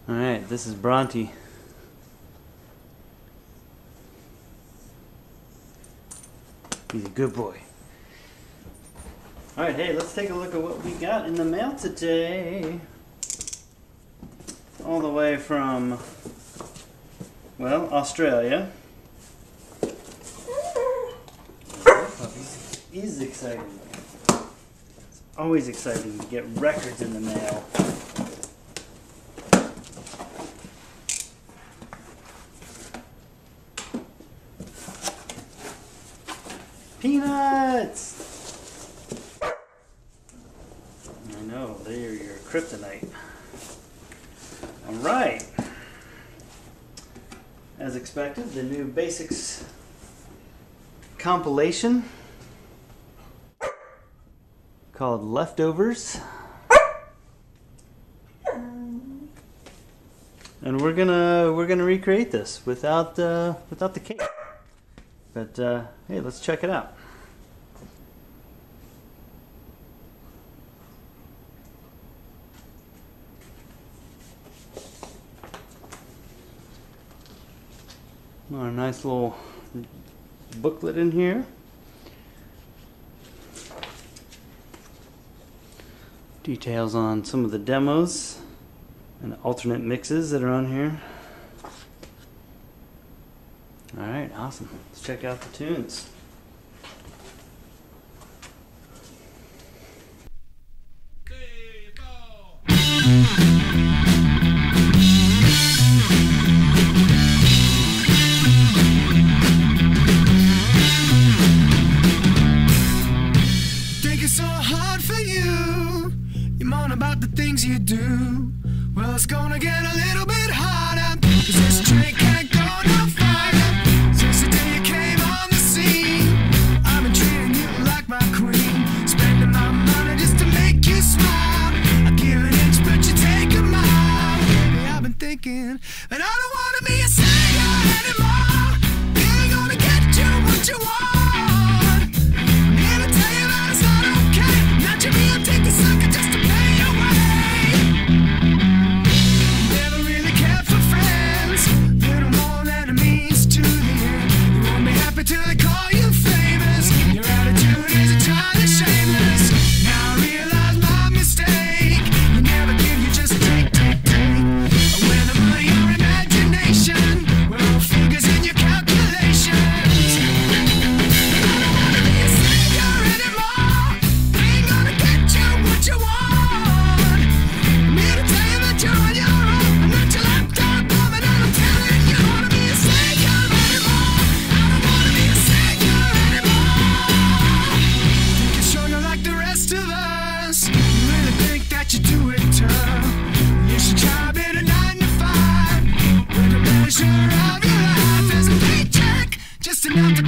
Alright, this is Bronte. He's a good boy. Alright, hey, let's take a look at what we got in the mail today. All the way from, well, Australia. Is exciting. It's always exciting to get records in the mail. Peanuts! I know, they're your kryptonite. Alright. As expected, the new Basics compilation called Leftovers. And we're gonna recreate this without the cake. But hey, let's check it out. Our nice little booklet in here. Details on some of the demos and alternate mixes that are on here. Alright, awesome. Let's check out the tunes. Think it's so hard for you. You moan about the things you do. Well, it's gonna get a little bit harder, 'cause this train can't go no farther. Since the day you came on the scene, I've been treating you like my queen, spending my money just to make you smile. I give an inch, but you take a mile. Baby, I've been thinking, and I don't wanna be a singer anymore. You ain't gonna get you what you want. I'm here to tell you that it's not okay. Not your real, take the sucker just to pay your way. Never really cared for friends, little more than it means to the end. You won't be happy till they call you famous. Your attitude is entirely shameless. Now I realize my mistake. You never give, you just take, take, take. When the money, your imagination, we're all figures in your calculations. I don't wanna be a singer anymore. They ain't gonna get you what you want. I'm here to tell you that you're on your own. I'm not your laptop woman, and I'm telling you, I don't wanna be a singer anymore. I don't wanna be a singer anymore. Think you're stronger like the rest of us. You really think that you do it tough. You should try being a 9 to 5, where the measure of your life is a paycheck, just enough to